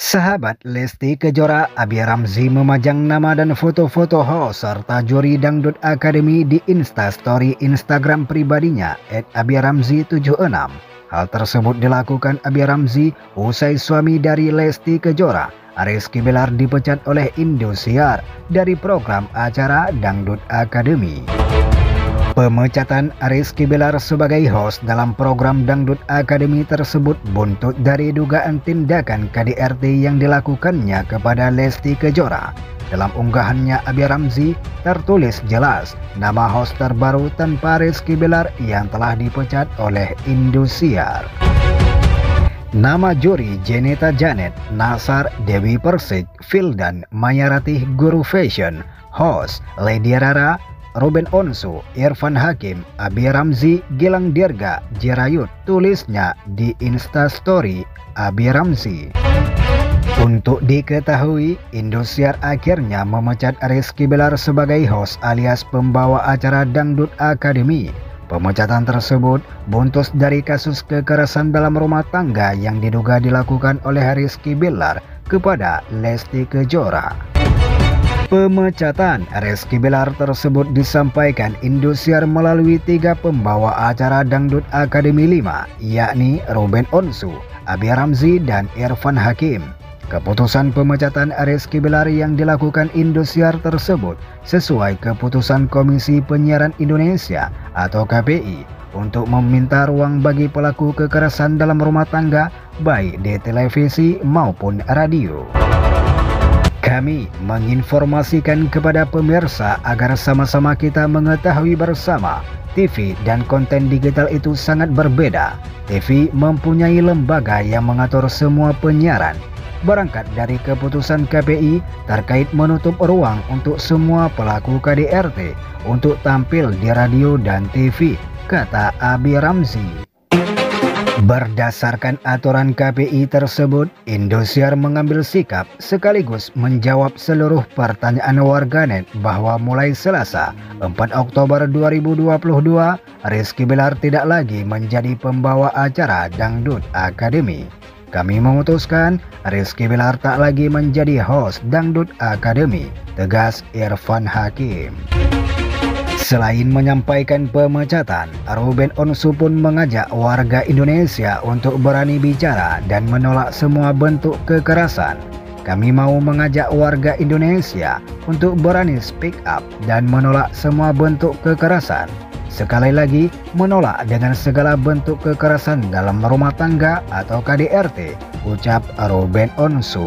Sahabat Lesti Kejora, Abi Ramzi memajang nama dan foto-foto host serta juri Dangdut Academy di Instastory Instagram pribadinya @abiramzi76. Hal tersebut dilakukan Abi Ramzi usai suami dari Lesti Kejora, Rizky Bilar, dipecat oleh Indosiar dari program acara Dangdut Academy. Pemecatan Rizky Bilar sebagai host dalam program Dangdut Academy tersebut buntut dari dugaan tindakan KDRT yang dilakukannya kepada Lesti Kejora. Dalam unggahannya, Abi Ramzi tertulis jelas nama host terbaru tanpa Rizky Bilar yang telah dipecat oleh Indosiar. Nama juri Jeneta Janet, Nasar, Dewi Persik, Fildan, Maya Ratih, Guru Fashion. Host Lady Rara, Ruben Onsu, Irfan Hakim, Abi Ramzi, Gilang Dirga, Jirayut, tulisnya di Instastory Abi Ramzi. Untuk diketahui, Indosiar akhirnya memecat Rizky Bilar sebagai host alias pembawa acara Dangdut Academy. Pemecatan tersebut buntus dari kasus kekerasan dalam rumah tangga yang diduga dilakukan oleh Rizky Bilar kepada Lesti Kejora. Pemecatan Rizky Bilar tersebut disampaikan Indosiar melalui 3 pembawa acara Dangdut Academy 5, yakni Ruben Onsu, Abi Ramzi, dan Irfan Hakim. Keputusan pemecatan Rizky Bilar yang dilakukan Indosiar tersebut sesuai keputusan Komisi Penyiaran Indonesia atau KPI untuk meminta ruang bagi pelaku kekerasan dalam rumah tangga baik di televisi maupun radio. Kami menginformasikan kepada pemirsa agar sama-sama kita mengetahui bersama, TV dan konten digital itu sangat berbeda. TV mempunyai lembaga yang mengatur semua penyiaran. Berangkat dari keputusan KPI terkait menutup ruang untuk semua pelaku KDRT untuk tampil di radio dan TV, kata Abi Ramzi. Berdasarkan aturan KPI tersebut, Indosiar mengambil sikap sekaligus menjawab seluruh pertanyaan warganet bahwa mulai Selasa 4 Oktober 2022, Rizky Bilar tidak lagi menjadi pembawa acara Dangdut Academy. Kami memutuskan Rizky Bilar tak lagi menjadi host Dangdut Academy, tegas Irfan Hakim. Selain menyampaikan pemecatan, Ruben Onsu pun mengajak warga Indonesia untuk berani bicara dan menolak semua bentuk kekerasan. Kami mau mengajak warga Indonesia untuk berani speak up dan menolak semua bentuk kekerasan. Sekali lagi, menolak dengan segala bentuk kekerasan dalam rumah tangga atau KDRT, ucap Ruben Onsu.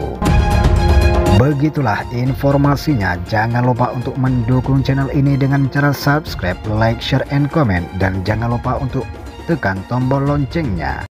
Begitulah informasinya. Jangan lupa untuk mendukung channel ini dengan cara subscribe, like, share, and comment. Dan jangan lupa untuk tekan tombol loncengnya.